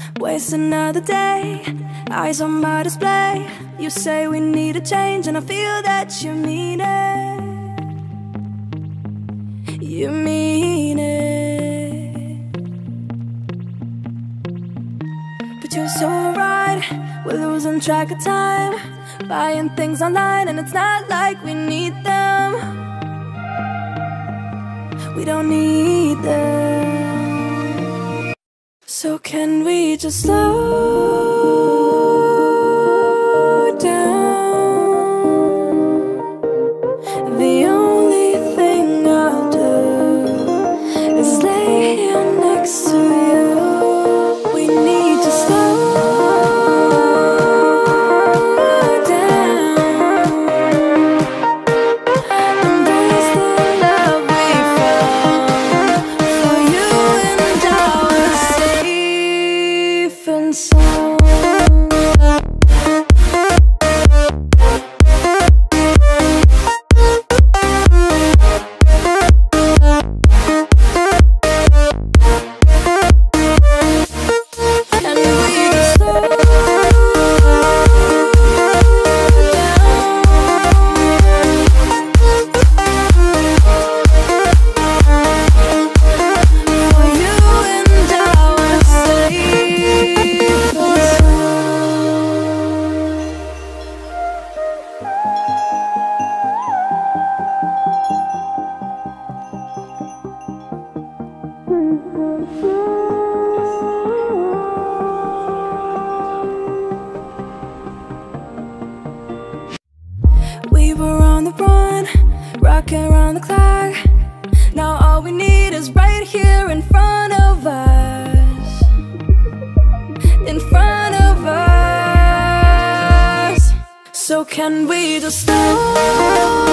Waste another day, eyes on my display. You say we need a change, and I feel that you mean it. You mean it. But you're so right, we're losing track of time, buying things online, and it's not like we need them. We don't need them. So can we just slow down? The only thing I'll do is lay here next to you. We need to slow down, embrace the love we found. For you and I were safe and sound. We were on the run, rocking around the clock. Now all we need is right here in front of us. In front of us. So can we just slow